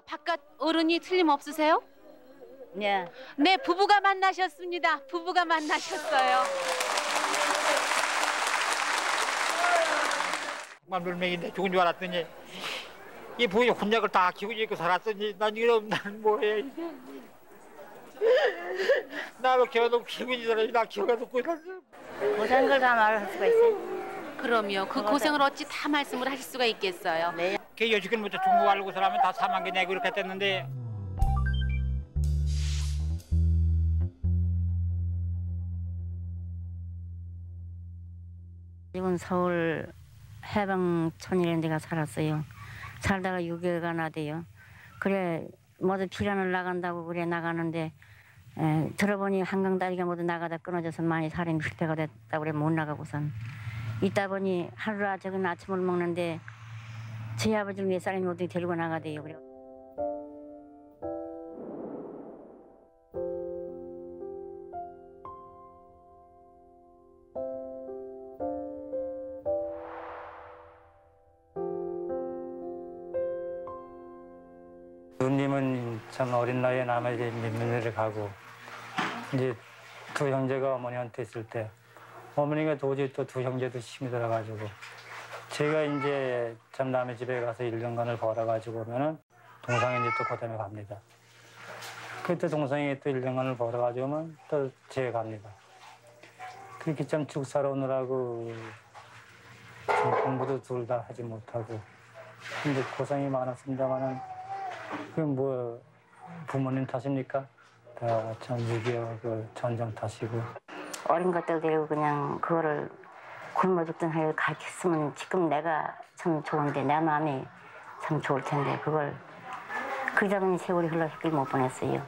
바깥 어른이 틀림없으세요? 네. 네, 부부가 만나셨습니다. 부부가 만나셨어요. 정말 물맹인데 죽은 줄 알았더니 이 부인 혼자 그걸 다 키우고 살았더니 난 이런 난 뭐해 이제. 나도 키워도 키우고 있는 나 키워놓고 있었어. 고생한 걸 다 말할 수가 있어요. 그럼요. 그 고생을 어찌 다 말씀을 하실 수가 있겠어요. 네. 걔 여지껏부터 중국 알고 사람은 다 4만 개 내고 이렇게 됐는데. 지금 서울 해방촌이라는 데가 살았어요. 살다가 6개월가 돼요. 그래 모두 피난을 나간다고 그래 나가는데 들어보니 한강다리가 모두 나가다 끊어져서 많이 사람이 실패가 됐다고 그래 못 나가고선 있다 보니 하루라 적은 아침을 먹는데 제 아버지를 몇 사람이 어디 데리고 나가대요. 그래. 누님은 참 어린 나이에 남의 이제 민민회를 가고 이제 두 형제가 어머니한테 있을 때 어머니가 도저히 또 두 형제도 힘이 들어가지고 제가 이제 참 남의 집에 가서 1년간을 벌어가지고 오면은 동상이 이제 또 그다음에 갑니다. 그때 동상이 또 1년간을 벌어가지고 오면 또 제가 갑니다. 그렇게 참 죽 사러 오느라고 좀 공부도 둘 다 하지 못하고 근데 고생이 많았습니다만은 그 뭐 부모님 탓입니까? 다 참 6.25 그 전쟁 탓이고 어린 것들 데리고 그냥 그거를 굶어 죽든 하여 가르쳤으면 지금 내가 참 좋은데 내 마음이 참 좋을 텐데 그걸 그러다 세월이 흘러서 못 보냈어요.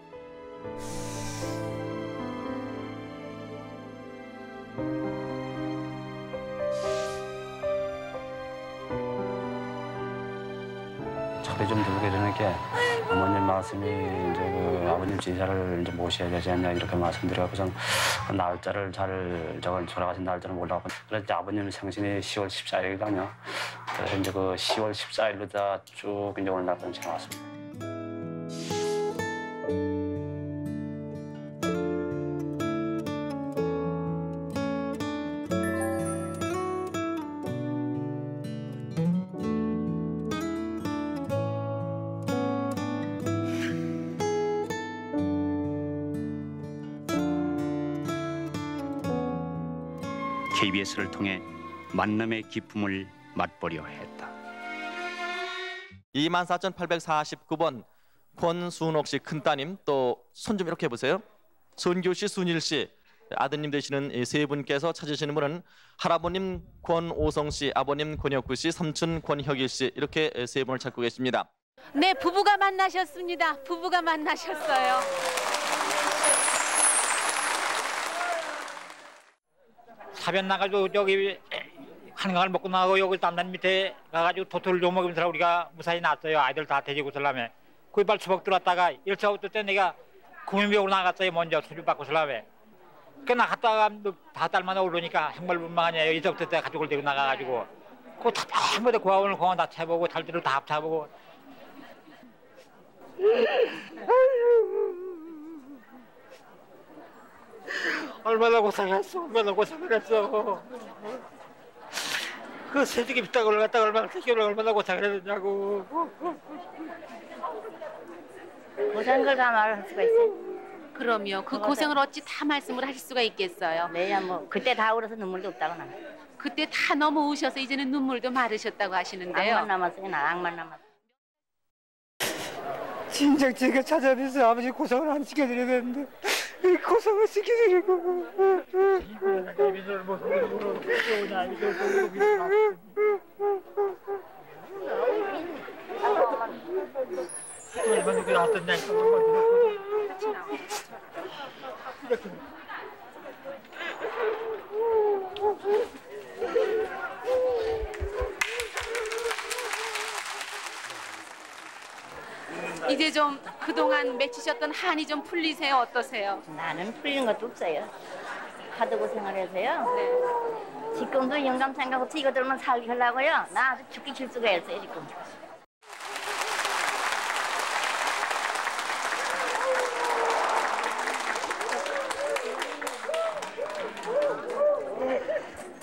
철이 좀 들게 되는 게 어머님 말씀이 이제 그 아버님 진사를 이제 모셔야 되지 않냐 이렇게 말씀드려서는 날짜를 잘 돌아가신 날짜를 몰라고 그래서 이제 아버님 생신이 10월 14일이거든요. 그래서 이제 그 10월 14일로 다 쭉 이제 오늘날까지 지나왔습니다. KBS를 통해 만남의 기쁨을 맛보려 했다. 24,849번 권순옥 씨 큰따님 또 손 좀 이렇게 해보세요. 손규 씨, 순일 씨 아드님 되시는 이 세 분께서 찾으시는 분은 할아버님 권오성 씨, 아버님 권혁구 씨, 삼촌 권혁일 씨 이렇게 세 분을 찾고 계십니다. 네, 부부가 만나셨습니다. 부부가 만나셨어요. 사변 나가지고 여기 한강을 먹고 나가고 여기 담단 밑에 가가지고 도토를 좀 먹으면서 우리가 무사히 났어요. 아이들 다 데리고 살라며. 구이발 추석 들어왔다가 1차 때 내가 구민병으로 나갔어요. 먼저 소주 받고 살라며. 그 나갔다가 5달 만에 오르니까 정말 민망하냐. 이제부터 때 가족을 데리고 나가가지고 그 다 전부 다 고아원을 공원 다 채보고 달들을 다 합차보고. 얼마나 고생했어. 얼마나 고생을 했어. 그 새끼 빗다구를 갖다가 얼마나 고생을 했냐고. 고생한 걸 다 말할 수가 있어요. 그럼요. 그 고생을 어찌 다 말씀을 하실 수가 있겠어요. 네, 뭐 그때 다 울어서 눈물도 없다고 나. 그때 다 너무 우셔서 이제는 눈물도 마르셨다고 하시는데요. 악만 남았어요. 나 악만 남았어. 진작 제가 찾아뵈서 아버지 고생을 안 시켜드려야 되는데 이 고생을 시켜드리고 이민을 못 오냐 얼마나 그래 어떠냐 이렇게 이제 좀 그동안 맺히셨던 한이 좀 풀리세요? 어떠세요? 나는 풀리는 것도 없어요. 하도 고생을 해서요. 네. 지금도 영감 생각부터 이거들만 살게 하려고요. 나 아주 죽기 길수가 했어요 지금.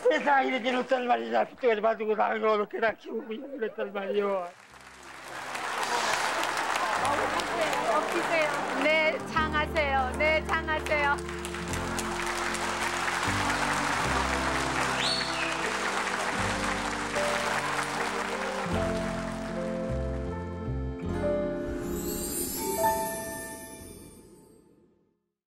세상에 이렇게 놓단 말이야. 핏대가지 봐두고 나를 어떻게 다 키우고 그랬단 말이오. 엎드세요. 네, 장하세요. 네, 장하세요.